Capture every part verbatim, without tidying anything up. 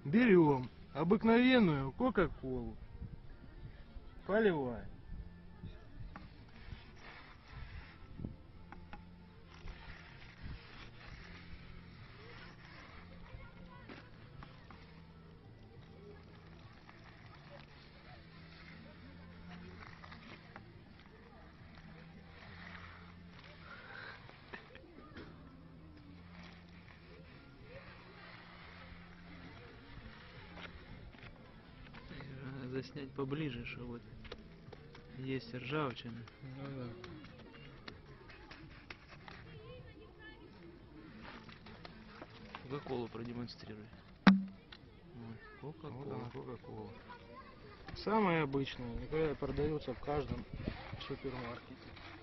Берем обыкновенную кока-колу, поливаем. Заснять поближе, что вот есть ржавчина. Ну да. Кока-колу продемонстрируй. Кока-кола. Вот она, кока-кола. Самая обычная, которая продается в каждом супермаркете.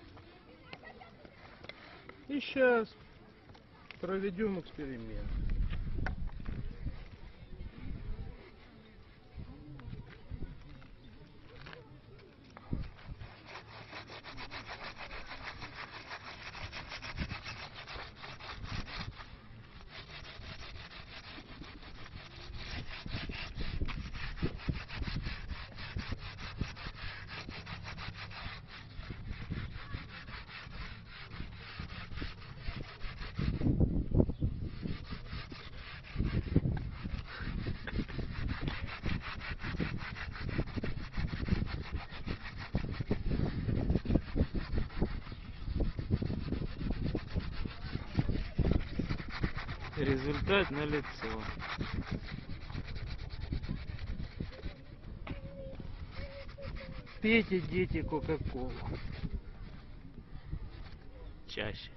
И сейчас проведем эксперимент. Результат налицо. Пейте, дети, кока-колу. Чаще.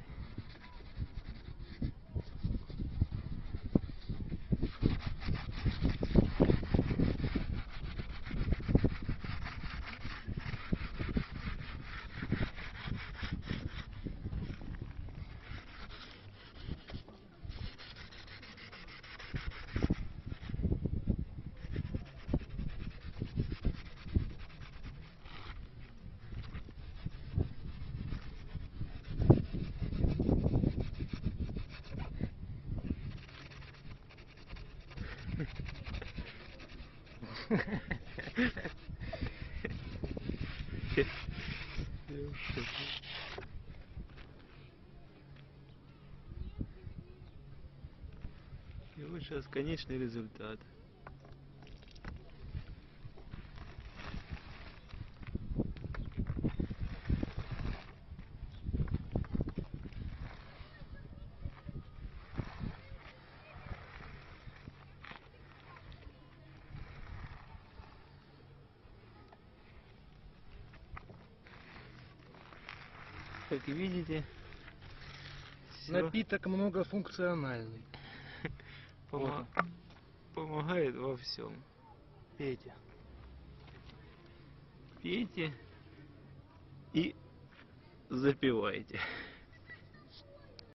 И вот сейчас конечный результат. Как видите, всё Напиток многофункциональный. помо- помогает во всем. Пейте. Пейте и запивайте.